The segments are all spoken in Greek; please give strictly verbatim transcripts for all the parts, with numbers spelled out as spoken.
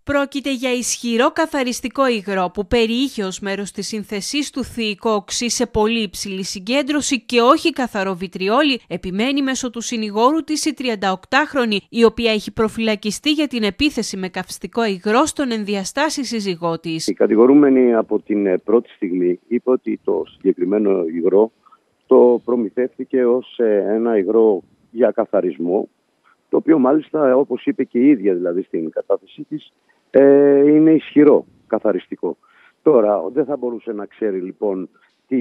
Πρόκειται για ισχυρό καθαριστικό υγρό που περιείχε ως μέρος της σύνθεσής του θηϊκό οξύ σε πολύ υψηλή συγκέντρωση και όχι καθαρό βιτριόλι, επιμένει μέσω του συνηγόρου της η τριανταοκτάχρονη, η οποία έχει προφυλακιστεί για την επίθεση με καυστικό υγρό στον ενδιαστάσει σύζυγό της. Η κατηγορούμενη από την πρώτη στιγμή είπε ότι το συγκεκριμένο υγρό το προμηθεύτηκε ως ένα υγρό για καθαρισμό, το οποίο μάλιστα, όπως είπε και η ίδια δηλαδή στην κατάθεσή της, ε, είναι ισχυρό καθαριστικό. Τώρα δεν θα μπορούσε να ξέρει λοιπόν τι,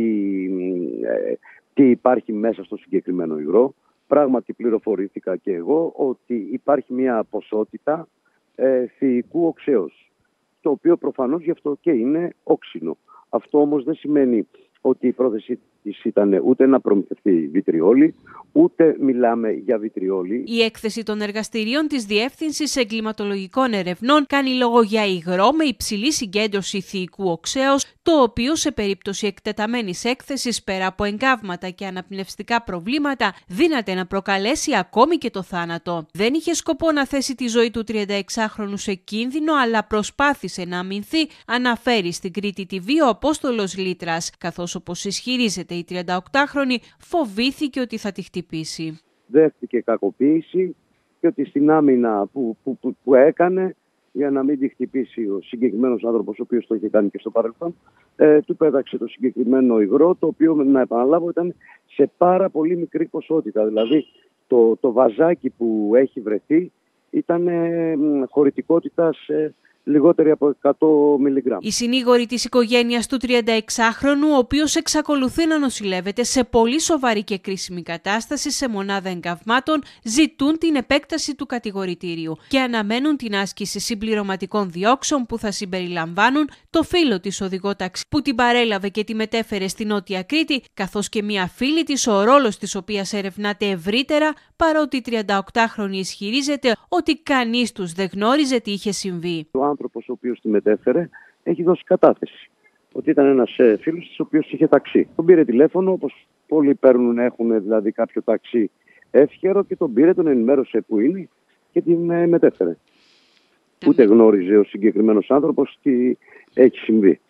ε, τι υπάρχει μέσα στο συγκεκριμένο υγρό. Πράγματι πληροφορήθηκα και εγώ ότι υπάρχει μια ποσότητα ε, θηϊκού οξέως, το οποίο προφανώς γι' αυτό και είναι όξινο. Αυτό όμως δεν σημαίνει ότι η πρόθεση της ήταν ούτε να προμηθευτεί βιτριόλι, ούτε μιλάμε για βιτριόλι. Η έκθεση των εργαστηρίων της Διεύθυνσης Εγκληματολογικών Ερευνών κάνει λόγο για υγρό με υψηλή συγκέντρωση θηϊκού οξέως, το οποίο σε περίπτωση εκτεταμένης έκθεσης πέρα από εγκάβματα και αναπνευστικά προβλήματα δύναται να προκαλέσει ακόμη και το θάνατο. Δεν είχε σκοπό να θέσει τη ζωή του τριανταεξάχρονου σε κίνδυνο, αλλά προσπάθησε να αμυνθεί, αναφέρει στην Κρήτη τι βι ο Απόστολος Λίτρας, καθώς όπως ισχυρίζεται η τριανταοκτάχρονη φοβήθηκε ότι θα τη χτυπήσει. Δέχτηκε κακοποίηση και ότι στην άμυνα που, που, που, που έκανε για να μην τη χτυπήσει ο συγκεκριμένος άνθρωπος, ο οποίος το είχε κάνει και στο παρελθόν, ε, του πέταξε το συγκεκριμένο υγρό, το οποίο, να επαναλάβω, ήταν σε πάρα πολύ μικρή ποσότητα. Δηλαδή το, το βαζάκι που έχει βρεθεί ήταν ε, χωρητικότητας ε, λιγότερη από εκατό μιλιγκράμμ. Οι συνήγοροι της οικογένειας του τριανταεξάχρονου, ο οποίος εξακολουθεί να νοσηλεύεται σε πολύ σοβαρή και κρίσιμη κατάσταση σε μονάδα εγκαυμάτων, ζητούν την επέκταση του κατηγορητήριου και αναμένουν την άσκηση συμπληρωματικών διώξεων που θα συμπεριλαμβάνουν το φίλο της οδηγό ταξί που την παρέλαβε και τη μετέφερε στη Νότια Κρήτη, καθώς και μία φίλη της, ο ρόλος της οποίας ερευνάται ευρύτερα, παρότι η τριανταοκτάχρονη ισχυρίζεται ότι κανείς τους δεν γνώριζε τι είχε συμβεί. Ο άνθρωπος ο οποίος τη μετέφερε έχει δώσει κατάθεση ότι ήταν ένας ε, φίλος της ο οποίος είχε ταξί. Τον πήρε τηλέφωνο, όπως πολλοί παίρνουν, έχουν δηλαδή κάποιο ταξί εύχερο, και τον πήρε, τον ενημέρωσε που είναι και την ε, μετέφερε. Ούτε γνώριζε ο συγκεκριμένος άνθρωπος τι έχει συμβεί.